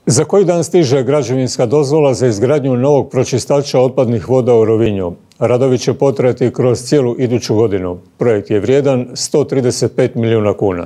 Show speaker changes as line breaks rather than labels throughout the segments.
Za koji dan stiže građevinska dozvola za izgradnju novog pročistača otpadnih voda u Rovinju. Radovi će potrajati kroz cijelu iduću godinu. Projekt je vrijedan 135 milijuna kuna.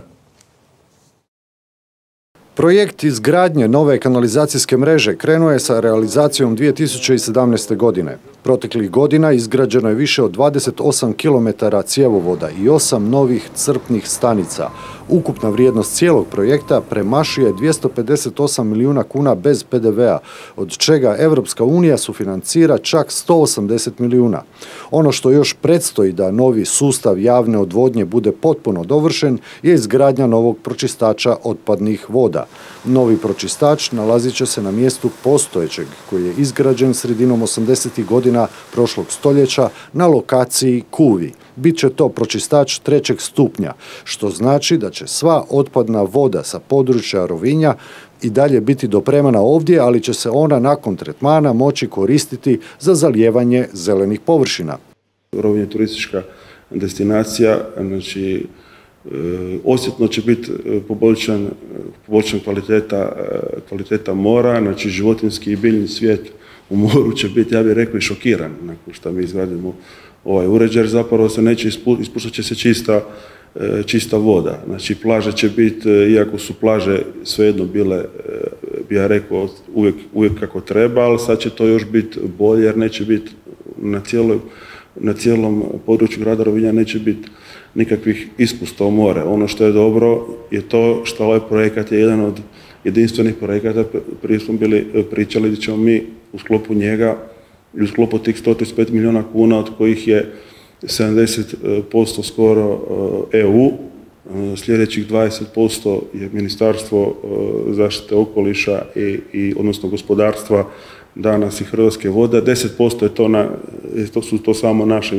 Projekt izgradnje nove kanalizacijske mreže krenuo je sa realizacijom 2017. godine. Proteklih godina izgrađeno je više od 28 km cjevovoda i 8 novih crpnih stanica. Ukupna vrijednost cijelog projekta premašuje 258 milijuna kuna bez PDV-a, od čega Evropska unija sufinancira čak 180 milijuna. Ono što još predstoji da novi sustav javne odvodnje bude potpuno dovršen je izgradnja novog pročistača otpadnih voda. Novi pročistač nalazit će se na mjestu postojećeg, koji je izgrađen sredinom 80. godina prošlog stoljeća na lokaciji Kuvi. Biće to pročistač 3. stupnja, što znači da će sva otpadna voda sa područja Rovinja i dalje biti dopremana ovdje, ali će se ona nakon tretmana moći koristiti za zalijevanje zelenih površina.
Rovinj je turistička destinacija, znači osjetno će biti poboljšan kvaliteta mora, znači životinjski i biljni svijet u moru će biti, ja bih rekao, i šokiran nakon što mi izgradimo ovaj uređaj, zapravo se neće ispuštat će se čista voda. Znači plaže će biti, iako su plaže svejedno bile, bi ja rekao, uvijek kako treba, ali sad će to još biti bolje jer neće biti na cijelom području grada Rovinja neće biti nikakvih ispusta u more. Ono što je dobro je to što ovaj projekat je jedan od jedinstvenih projekata. Prije smo bili pričali da ćemo mi u sklopu njega i u sklopu tih 135 milijuna kuna, od kojih je 70% skoro EU, sljedećih 20% je Ministarstvo zaštite okoliša i odnosno gospodarstva, danas i Hrvatske vode, 10% je su to samo naša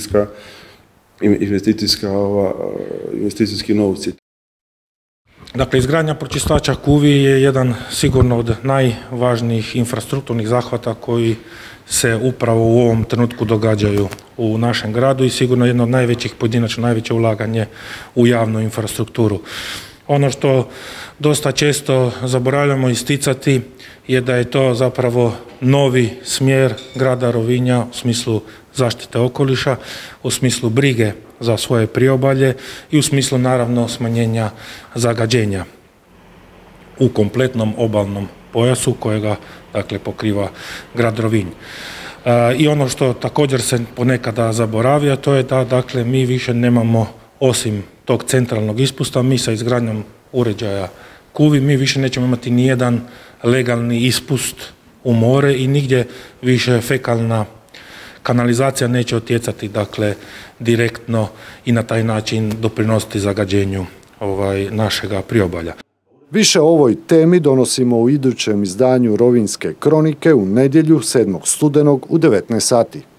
investicijski novci.
Dakle, izgradnja pročistača Kuvi je jedan sigurno od najvažnijih infrastrukturnih zahvata koji se upravo u ovom trenutku događaju u našem gradu i sigurno jedno od najvećih, pojedinačno najveće ulaganje u javnu infrastrukturu. Ono što dosta često zaboravljamo isticati je da je to zapravo novi smjer grada Rovinja u smislu zaštite okoliša, u smislu brige za svoje priobalje i u smislu naravno smanjenja zagađenja u kompletnom obalnom pojasu kojega dakle pokriva grad Rovinj. I ono što također se ponekada zaboravlja, to je da dakle mi više nemamo, osim tog centralnog ispusta, mi sa izgradnjom uređaja Kuvi, mi više nećemo imati nijedan legalni ispust u more i nigdje više fekalna kanalizacija neće utjecati dakle direktno i na taj način doprinositi zagađenju našega priobalja.
Više o ovoj temi donosimo u idućem izdanju Rovinjske kronike u nedjelju 7. studenog u 19 sati.